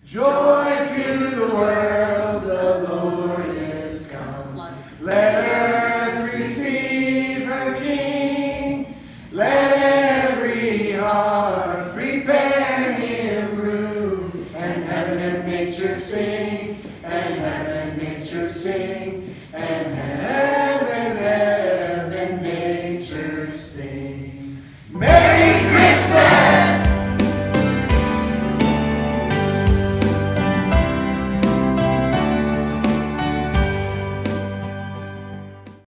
Joy to the world, the Lord is come. Let earth receive her King. Let every heart prepare him room. And heaven and nature sing, and heaven and nature sing, and heaven